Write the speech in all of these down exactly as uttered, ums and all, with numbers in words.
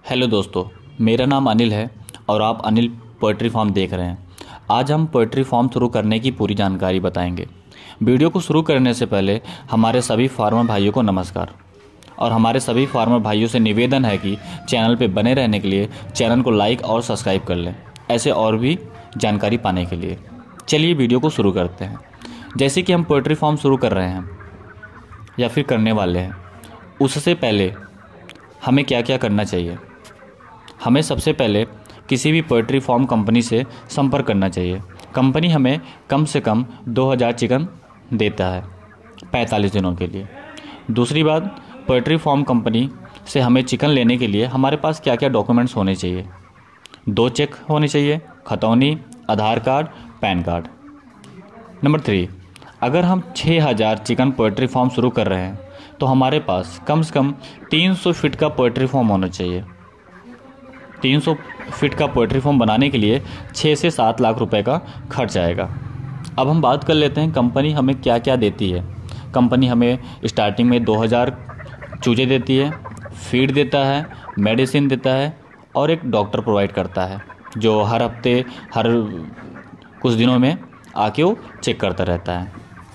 Hello दोस्तों, मेरा नाम अनिल है और आप अनिल पोल्ट्री फार्म देख रहे हैं। आज हम पोल्ट्री फार्म शुरू करने की पूरी जानकारी बताएंगे। वीडियो को शुरू करने से पहले हमारे सभी फार्मर भाइयों को नमस्कार और हमारे सभी फार्मर भाइयों से निवेदन है कि चैनल पर बने रहने के लिए चैनल को लाइक और सब्सक्राइब कर लें, ऐसे और भी जानकारी पाने के लिए। चलिए वीडियो को शुरू करते हैं। जैसे कि हम पोल्ट्री फार्म शुरू कर रहे हैं या फिर करने वाले हैं, उससे पहले हमें क्या क्या करना चाहिए। हमें सबसे पहले किसी भी पोल्ट्री फार्म कंपनी से संपर्क करना चाहिए। कंपनी हमें कम से कम दो हज़ार चिकन देता है पैंतालीस दिनों के लिए। दूसरी बात, पोल्ट्री फार्म कंपनी से हमें चिकन लेने के लिए हमारे पास क्या क्या डॉक्यूमेंट्स होने चाहिए। दो चेक होने चाहिए, खतौनी, Aadhaar card, PAN card. Number three, अगर हम छः हज़ार चिकन पोल्ट्री फार्म शुरू कर रहे हैं तो हमारे पास कम से कम तीन सौ फीट का पोल्ट्री फार्म होना चाहिए। तीन सौ फीट का पोल्ट्री फार्म बनाने के लिए छः से सात लाख रुपए का खर्च आएगा। अब हम बात कर लेते हैं कंपनी हमें क्या क्या देती है। कंपनी हमें स्टार्टिंग में दो हज़ार चूजे देती है, फीड देता है, मेडिसिन देता है और एक डॉक्टर प्रोवाइड करता है जो हर हफ्ते हर कुछ दिनों में आके वो चेक करता रहता है।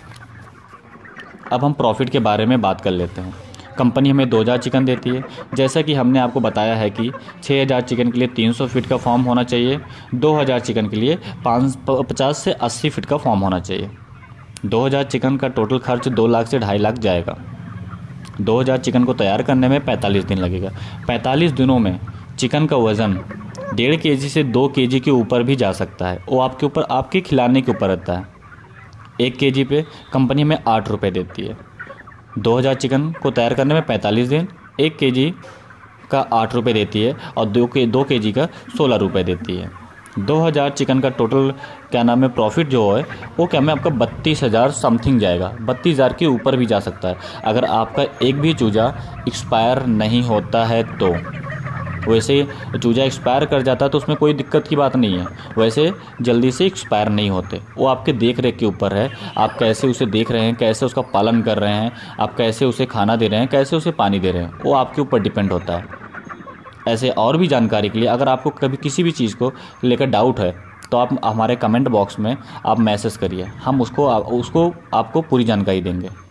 अब हम प्रॉफिट के बारे में बात कर लेते हैं। कंपनी हमें दो हज़ार चिकन देती है। जैसा कि हमने आपको बताया है कि छः हज़ार चिकन के लिए तीन सौ फीट का फार्म होना चाहिए, दो हज़ार चिकन के लिए पाँच पचास से अस्सी फीट का फार्म होना चाहिए। दो हज़ार चिकन का टोटल खर्च दो लाख से ढाई लाख जाएगा। दो हज़ार चिकन को तैयार करने में पैंतालीस दिन लगेगा। पैंतालीस दिनों में चिकन का वज़न डेढ़ के जी से दो के जी के ऊपर भी जा सकता है। वो आपके ऊपर आपके खिलाने के ऊपर रहता है। एक के जी पे कंपनी हमें आठ रुपये देती है। दो हज़ार चिकन को तैयार करने में पैंतालीस दिन, एक के जी का आठ रुपये देती है और दो के दो के जी का सोलह रुपये देती है। दो हज़ार चिकन का टोटल क्या नाम है प्रॉफिट जो है वो क्या में आपका बत्तीस हज़ार समथिंग जाएगा। बत्तीस हज़ार के ऊपर भी जा सकता है अगर आपका एक भी चूजा एक्सपायर नहीं होता है तो। वैसे चूजा एक्सपायर कर जाता है तो उसमें कोई दिक्कत की बात नहीं है। वैसे जल्दी से एक्सपायर नहीं होते। वो आपके देख रेख के ऊपर है, आप कैसे उसे देख रहे हैं, कैसे उसका पालन कर रहे हैं, आप कैसे उसे खाना दे रहे हैं, कैसे उसे पानी दे रहे हैं, वो आपके ऊपर डिपेंड होता है। ऐसे और भी जानकारी के लिए अगर आपको कभी किसी भी चीज़ को लेकर डाउट है तो आप हमारे कमेंट बॉक्स में आप मैसेज करिए, हम उसको उसको आपको पूरी जानकारी देंगे।